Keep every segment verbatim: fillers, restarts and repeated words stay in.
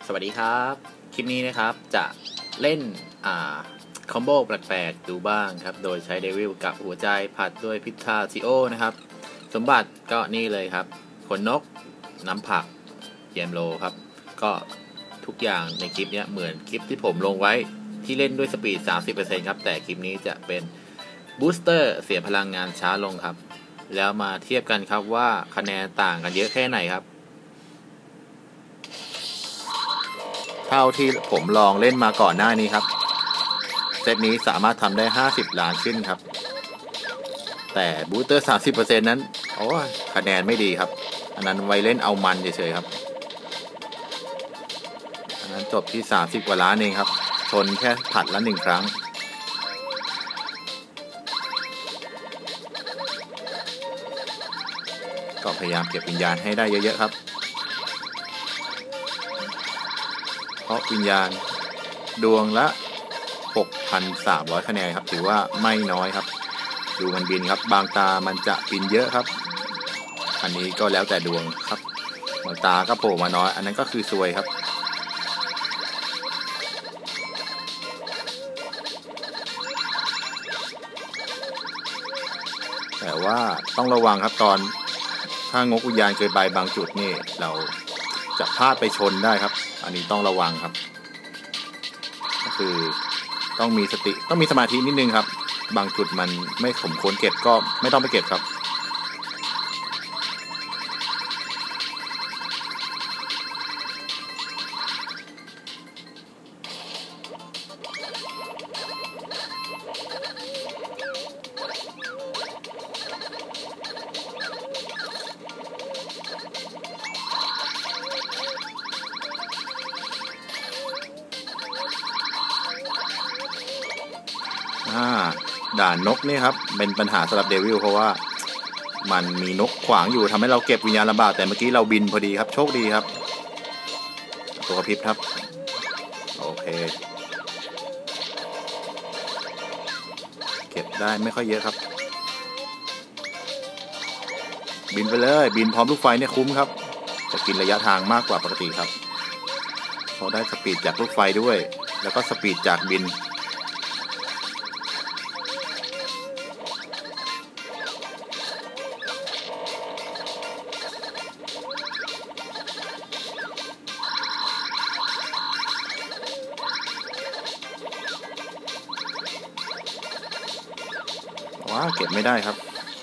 สวัสดีครับคลิปนี้นะครับจะเล่นอ่าคอมโบแปลกๆดูบ้างครับโดยใช้เดวิลกับหัวใจผัดด้วยพิทาซิโอนะครับสมบัติก็นี่เลยครับขนนกน้ำผักเยมโลครับก็ทุกอย่างในคลิปนี้เหมือนคลิปที่ผมลงไว้ที่เล่นด้วยสปีด สามสิบเปอร์เซ็นต์ ครับแต่คลิปนี้จะเป็นบูสเตอร์เสียพลังงานช้าลงครับแล้วมาเทียบกันครับว่าคะแนนต่างกันเยอะแค่ไหนครับเท่าที่ผมลองเล่นมาก่อนหน้านี้ครับเซตนี้สามารถทำได้ห้าสิบล้านขึ้นครับแต่บูสเตอร์ สามสิบเปอร์เซ็นต์ นั้นโอ้คะแนนไม่ดีครับอันนั้นไว้เล่นเอามันเฉยๆครับอันนั้นจบที่สามสิบกว่าล้านเองครับชนแค่ผัดละหนึ่งครั้งก็พยายามเก็บวิญญาณให้ได้เยอะๆครับเพราะวิญญาณดวงละ หกพันสามร้อย คะแนนครับถือว่าไม่น้อยครับดูมันบินครับบางตามันจะบินเยอะครับอันนี้ก็แล้วแต่ดวงครับบางตาก็โผล่มาน้อยอันนั้นก็คือซวยครับแต่ว่าต้องระวังครับตอนถ้างกวิญญาณเกินไปบางจุดนี่เราจะพลาดไปชนได้ครับอันนี้ต้องระวังครับก็คือต้องมีสติต้องมีสมาธินิดนึงครับบางจุดมันไม่สมควรเก็บก็ไม่ต้องไปเก็บครับด่านนกนี่ครับเป็นปัญหาสำหรับเดวิลเพราะว่ามันมีนกขวางอยู่ทำให้เราเก็บวิญญาณลำบากแต่เมื่อกี้เราบินพอดีครับโชคดีครับตัวกระพริบครับโอเคเก็บได้ไม่ค่อยเยอะครับบินไปเลยบินพร้อมลูกไฟเนี่ยคุ้มครับจะกินระยะทางมากกว่าปกติครับเพราะได้สปีดจากลูกไฟด้วยแล้วก็สปีดจากบินว้าเก็บไม่ได้ครับ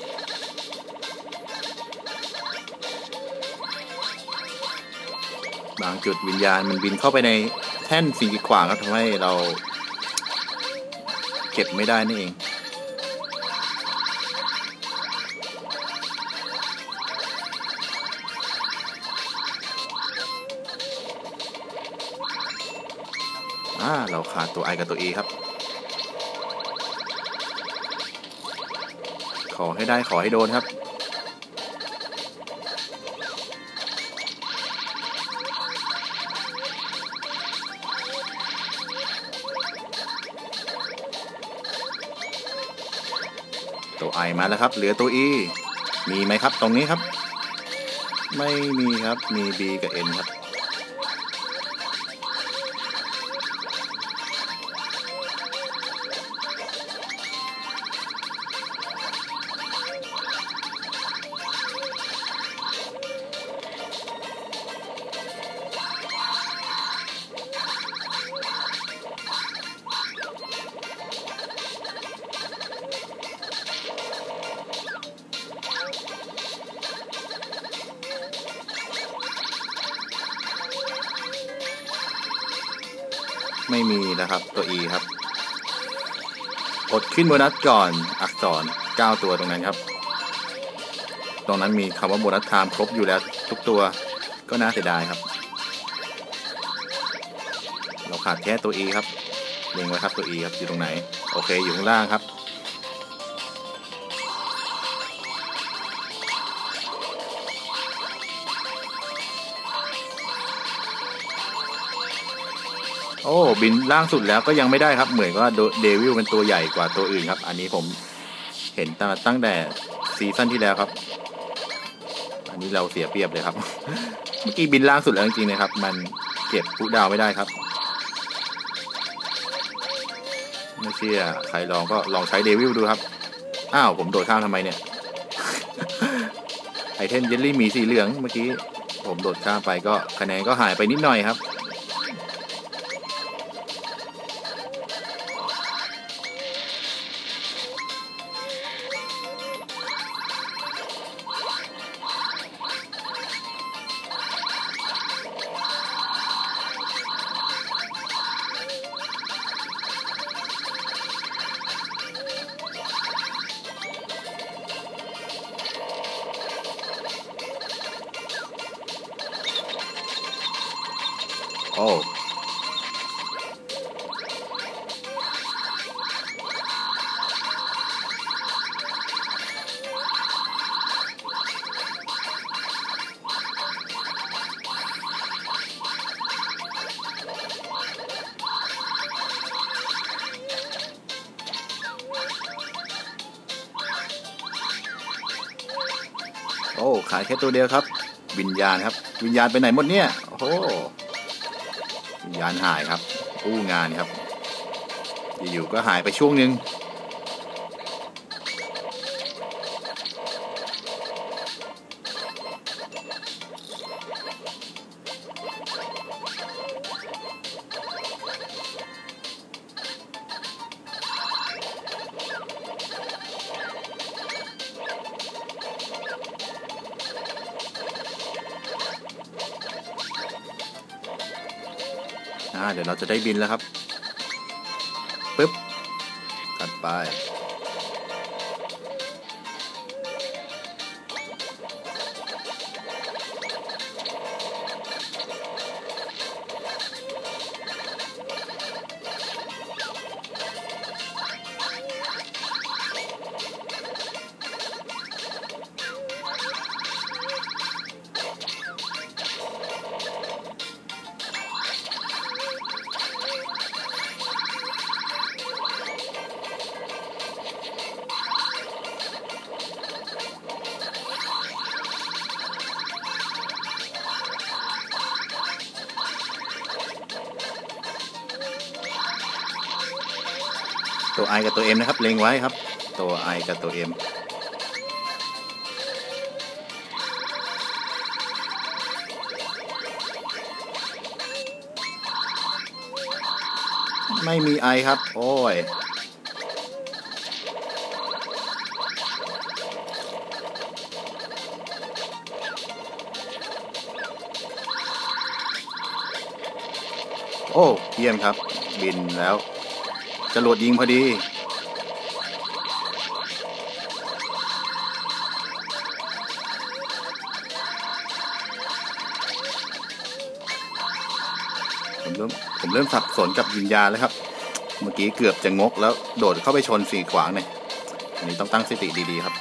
บางจุดวิญญาณมันบินเข้าไปในแท่นสิ่งกีดขวางครับทำให้เราเก็บไม่ได้นี่เองอ่าเราขาดตัว I กับตัว E ครับขอให้ได้ขอให้โดนครับตัว I มาแล้วครับเหลือตัว E มีไหมครับตรงนี้ครับไม่มีครับมี B กับ N ครับไม่มีนะครับตัว E ครับกดขึ้นโบนัสก่อนอักษรเก้าตัวตรงนั้นครับตรงนั้นมีคำว่าโบนัสไทม์ครบอยู่แล้วทุกตัวก็น่าเสียดายครับเราขาดแค่ตัว E ครับเล็งไว้ครับตัว E ครับอยู่ตรงไหนโอเคอยู่ข้างล่างครับโอ้บินล่างสุดแล้วก็ยังไม่ได้ครับเหมือนว่าเดวิลเป็นตัวใหญ่กว่าตัวอื่นครับอันนี้ผมเห็นตั้งแต่ซีซั่นที่แล้วครับอันนี้เราเสียเปรียบเลยครับ เมื่อกี้บินล่างสุดแล้วจริงๆนะครับมันเก็บผู้ดาวไม่ได้ครับไม่เชื่อใครลองก็ลองใช้เดวิลดูครับอ้าวผมโดดข้ามทำไมเนี่ย ไอเทมเยลลี่หมีสีเหลืองเมื่อกี้ผมโดดข้ามไปก็คะแนนก็หายไปนิดหน่อยครับโอ้โอ้ขายแค่ตัวเดียวครับวิญญาณครับวิญญาณไปไหนหมดเนี่ยโอ้โหวิญญาณหายครับอู้งานครับอยู่ๆก็หายไปช่วงนึงอ่าเดี๋ยวเราจะได้บินแล้วครับปึ๊บตัดไปตัว I กับตัว M นะครับเล็งไว้ครับตัว I กับตัว M ไม่มี I ครับโอ้ยโอ้เยี่ยมครับบินแล้วจรวดยิงพอดีผมเริ่มผมเริ่มสับสนกับวิญญาณแล้วครับเมื่อกี้เกือบจะงกแล้วโดดเข้าไปชนสี่ขวางเนี่ยอันนี้ต้องตั้งสติดีๆครับ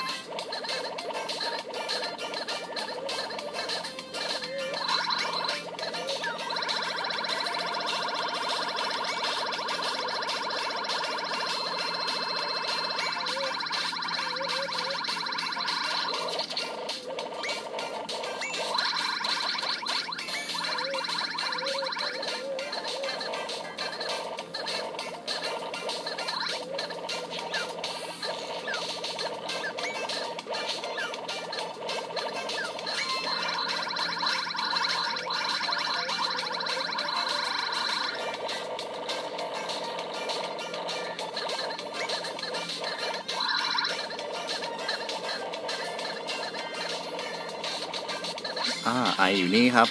อ่าไออยู่นี่ครับ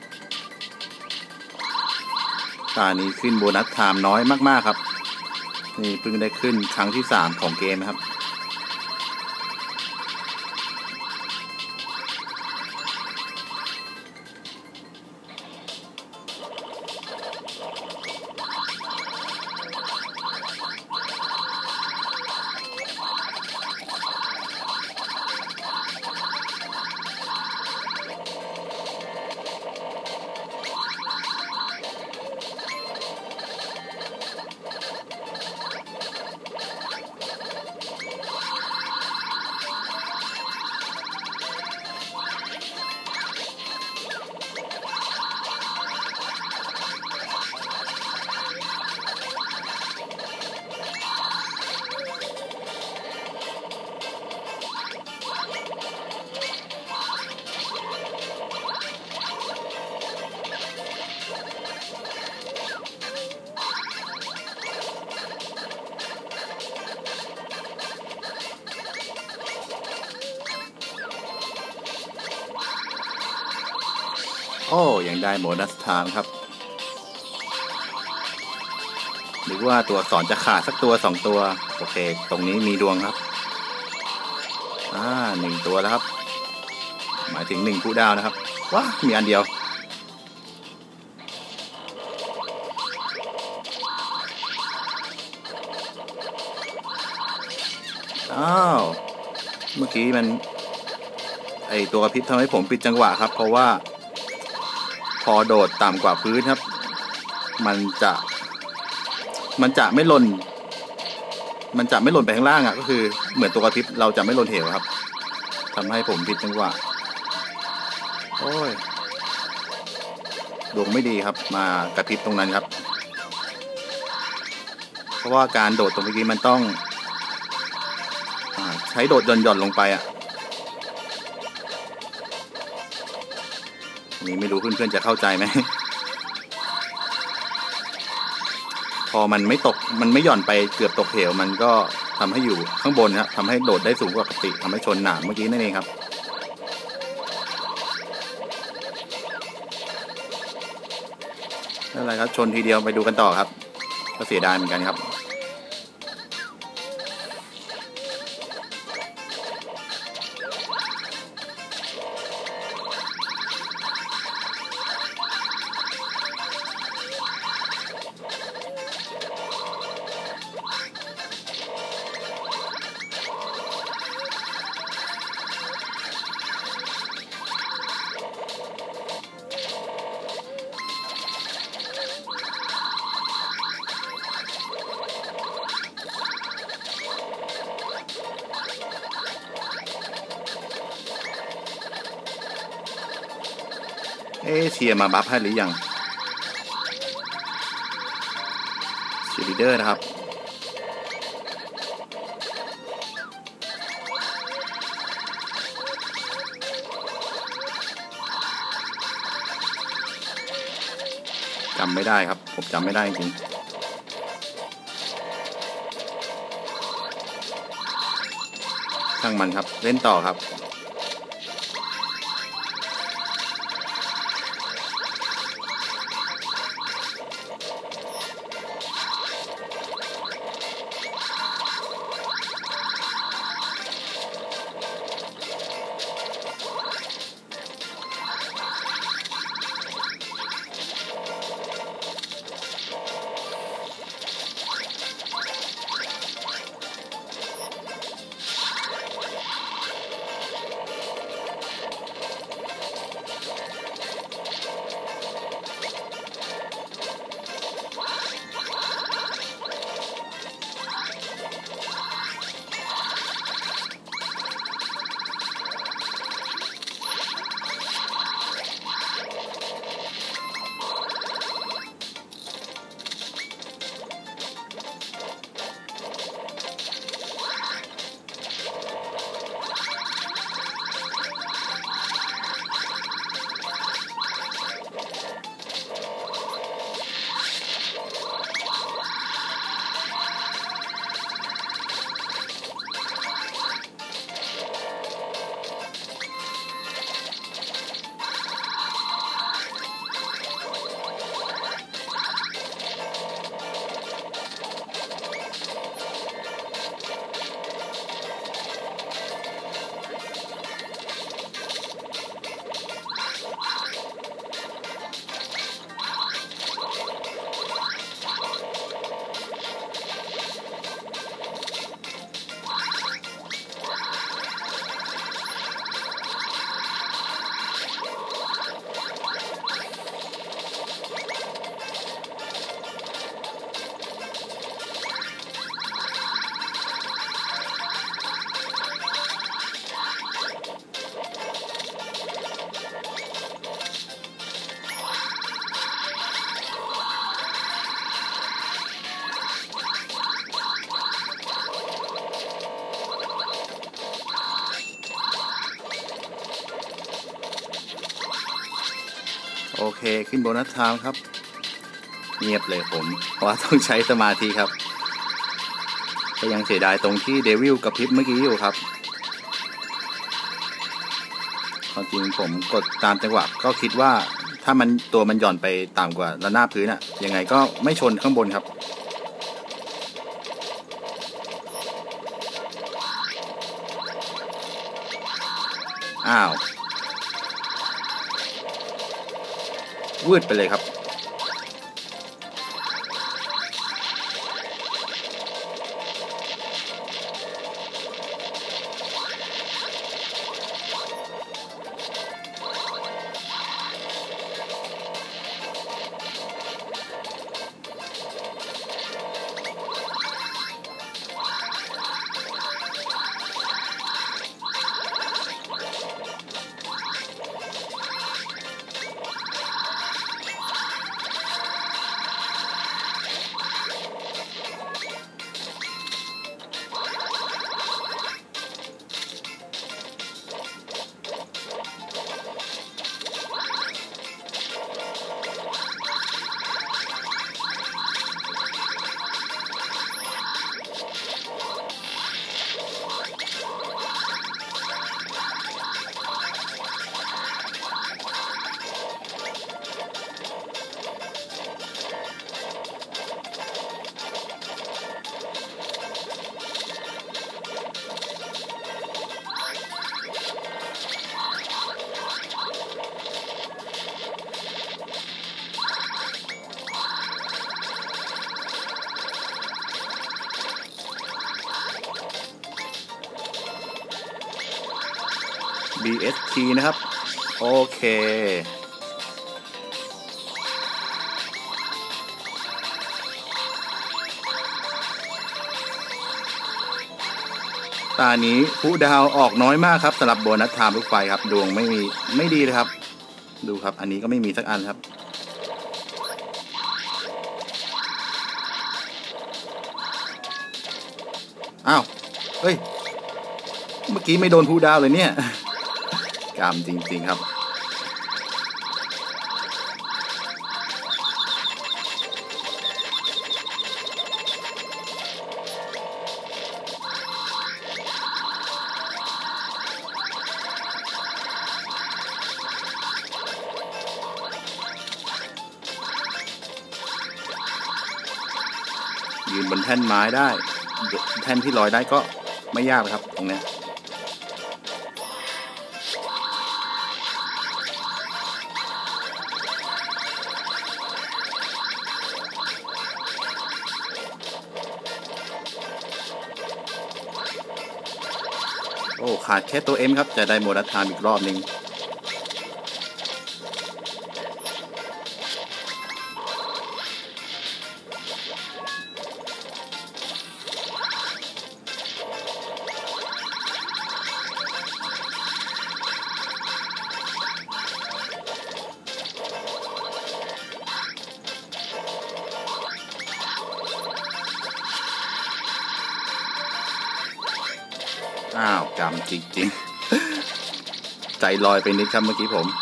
ตานี้ขึ้นโบนัสไทม์น้อยมากๆครับนี่เพิ่งได้ขึ้นครั้งที่สามของเกมนะครับอ้ยังได้โบนัสไทม์ครับหรือว่าตัวอักษรจะขาดสักตัวสองตัวโอเคตรงนี้มีดวงครับอ่าหนึ่งตัวแล้วครับหมายถึงหนึ่งคู่ดาวนะครับว้ามีอันเดียวอ้าวเมื่อกี้มันไอตัวกระพริบทำให้ผมปิดจังหวะครับเพราะว่าพอโดดต่ำกว่าพื้นครับมันจะมันจะไม่หล่นมันจะไม่หล่นไปข้างล่างอ่ะก็คือเหมือนตัวกระพริบเราจะไม่หล่นเหวครับทำให้ผมผิดจังหวะโอ้ยดวงไม่ดีครับมากระพริบตรงนั้นครับเพราะว่าการโดดตรงเมื่อกี้มันต้องใช้โดดหย่อนๆลงไปอ่ะนี่ไม่รู้เพื่อนๆจะเข้าใจไหมพอมันไม่ตกมันไม่หย่อนไปเกือบตกเหวมันก็ทำให้อยู่ข้างบนครับทำให้โดดได้สูงกว่าปกติทำให้ชนหนามเมื่อกี้นั่นเองครับอะไรครับชนทีเดียวไปดูกันต่อครับก็เสียดายเหมือนกันครับเอเชียมาบัฟให้หรือยังเชียร์ลีดเดอร์นะครับจำไม่ได้ครับผมจำไม่ได้จริงช่างมันครับเล่นต่อครับโอเคขึ้นโบนัสไทม์ครับเงียบเลยผมเพราะว่าต้องใช้สมาธิครับก็ยังเสียดายตรงที่เดวิลกับพริบเมื่อกี้อยู่ครับความจริงผมกดตามจังหวะก็คิดว่าถ้ามันตัวมันหย่อนไปต่ำกว่าระนาบพื้นอะยังไงก็ไม่ชนข้างบนครับอ้าววืดไปเลยครับ บี เอส ที นะครับโอเคตานี้ผู้ดาวออกน้อยมากครับสำหรับโบนัสไทม์ลูกไฟครับดวงไม่มีไม่ดีเลยครับดูครับอันนี้ก็ไม่มีสักอันครับอ้าวเฮ้ยเมื่อกี้ไม่โดนผู้ดาวเลยเนี่ยกรรมจริงๆครับยืนบนแท่นไม้ได้แท่นที่ลอยได้ก็ไม่ยากครับตรงนี้โอ้ขาดแค่ตัว M ครับจะได้โบนัสไทม์อีกรอบหนึ่งอ้าวกรรมจริงๆใจลอยไปนิดครับเมื่อกี้ผม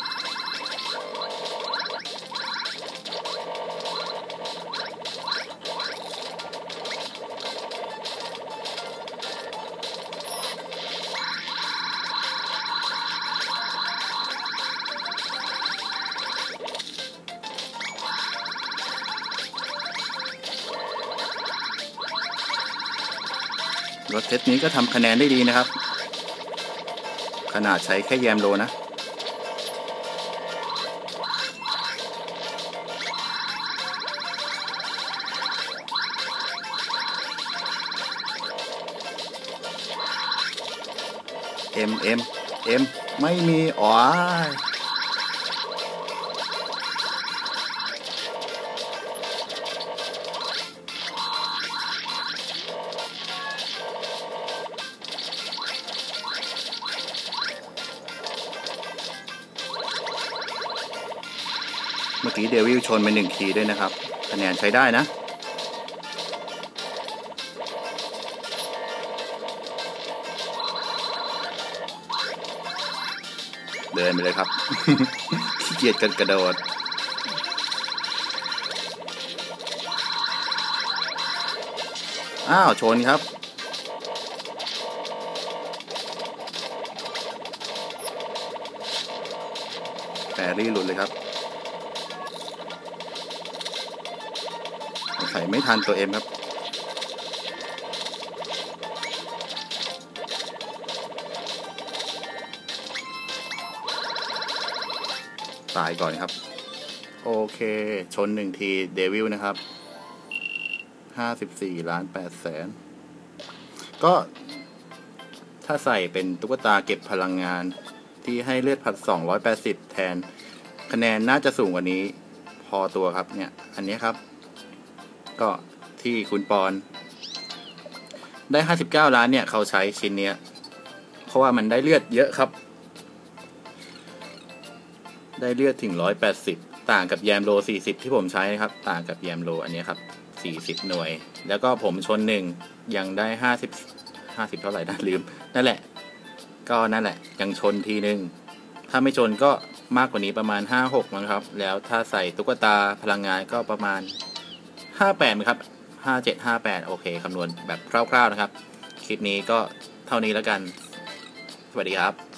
รถเทสนี้ก็ทำคะแนนได้ดีนะครับขนาดใช้แค่แยมโลนะเอ็มเอ็มเอ็มไม่มีอ๋อเมื่อกี้เดวิลชนไปหนึ่งทีด้วยนะครับคะแนนใช้ได้นะเดินไปเลยครับ ขี้เกียจกันกระโดดอ้าวชนครับแฟรี่หลุดเลยครับไม่ทันตัวเอ็มครับตายก่อนครับโอเคชนหนึ่งทีเดวิลนะครับห้าสิบสี่ล้านแปดแสนก็ถ้าใส่เป็นตุ๊กตาเก็บพลังงานที่ให้เลือดพันสองร้อยแปดสิบแทนคะแนนน่าจะสูงกว่านี้พอตัวครับเนี่ยอันนี้ครับก็ที่คุณปอนได้ห้าสิบเก้าล้านเนี่ยเขาใช้ชิ้นเนี้ยเพราะว่ามันได้เลือดเยอะครับได้เลือดถึงหนึ่งร้อยแปดสิบต่างกับแยมโลสี่สิบที่ผมใช้นะครับต่างกับแยมโลอันนี้ครับสี่สิบหน่วยแล้วก็ผมชนหนึ่งยังได้ห้าสิบ ห้าสิบเท่าไหร่นะลืมนั่นแหละก็นั่นแหละยังชนทีนึงถ้าไม่ชนก็มากกว่านี้ประมาณห้า หกมั้งครับแล้วถ้าใส่ตุ๊กตาพลังงานก็ประมาณห้าแปดมั้งครับห้าเจ็ด ห้าแปดโอเคคำนวณแบบคร่าวๆนะครับคลิปนี้ก็เท่านี้แล้วกันสวัสดีครับ